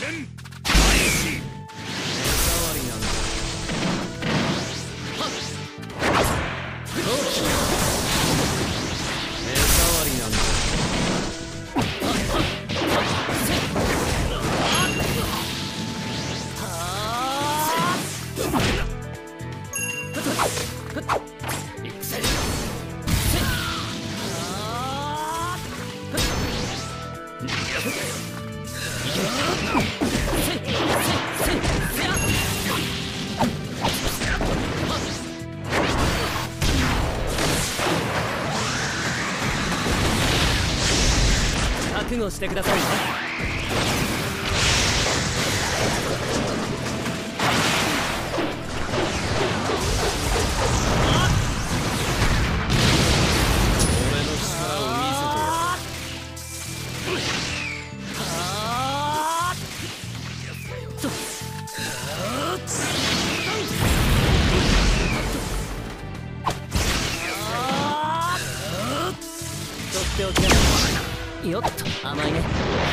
戦開始。 触りなんだ。はっ目障りなんだ。覚悟してくださいね。俺の力を見せてやる。とっておきだ。よっと甘いね。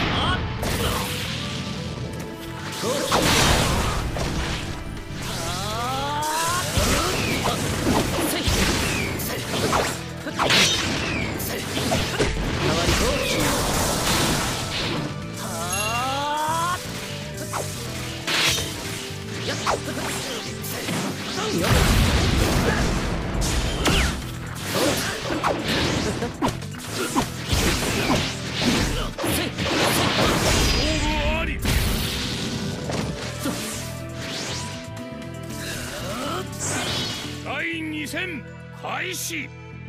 第2戦開始。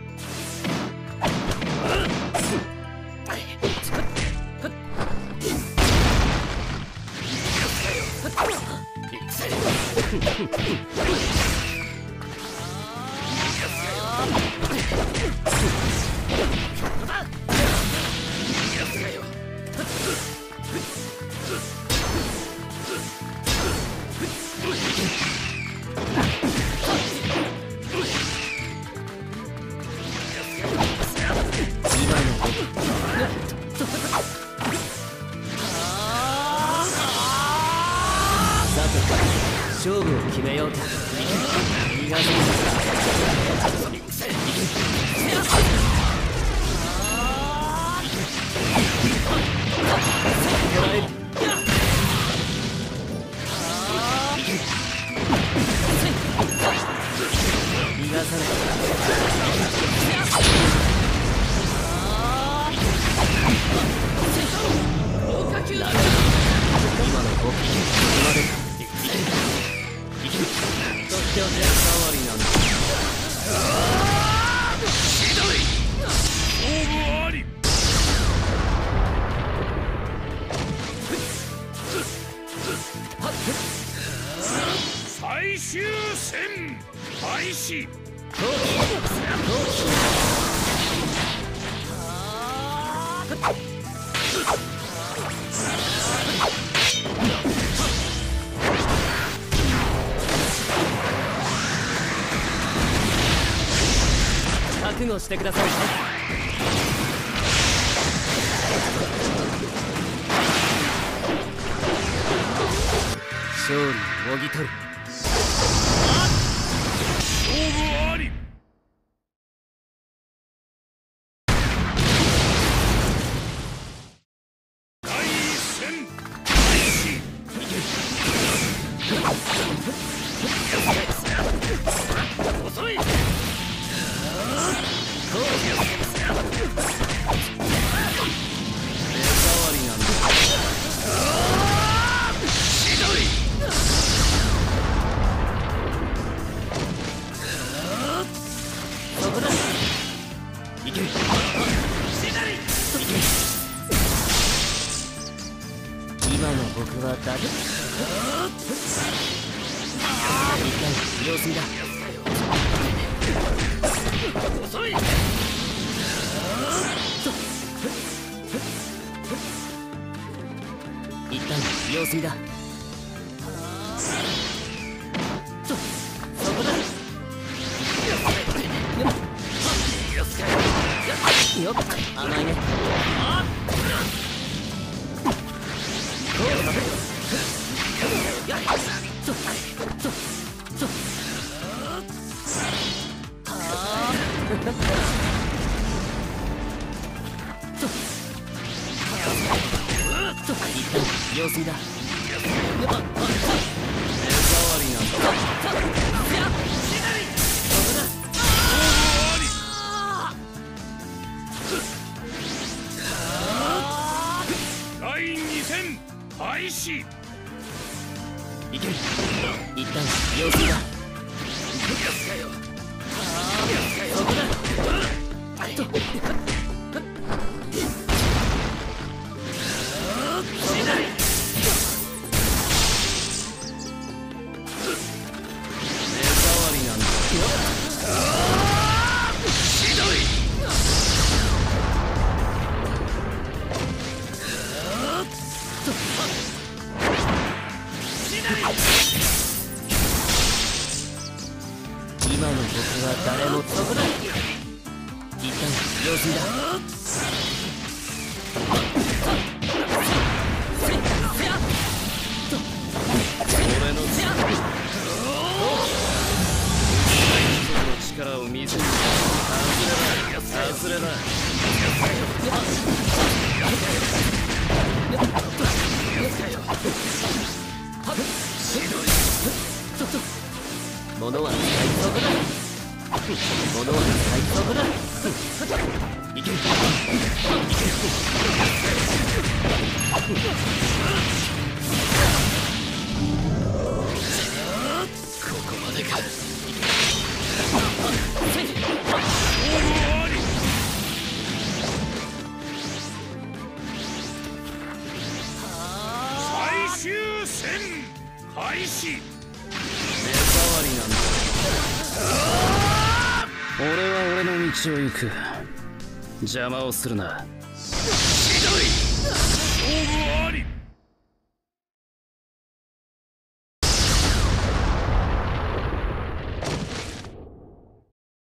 勝負を決めようと気が付い逃がさない。今の僕までとっておき触りなんだ。 ひどい。勝負あり。最終戦開始。 覚悟してくださいね。勝利をもぎ取る。 勝負あり。第1戦開始。遅い。 今の僕は誰？様子見だ。 遅い。 一旦様子見だ。そこだ。よっ甘いね。 旦様子見だ。 目障りなんだ。第2戦開始。 いける。一旦様子見だ。そこだ。今の僕は誰もそこだ。一旦様子見だ。 俺の力を見せる。外れだ。 物は使いそこだ。物は使いそこだ。いける。ここまでか。 最終戦開始。 目障りなんだ。 俺は俺の道を行く。邪魔をするな。勝負あり。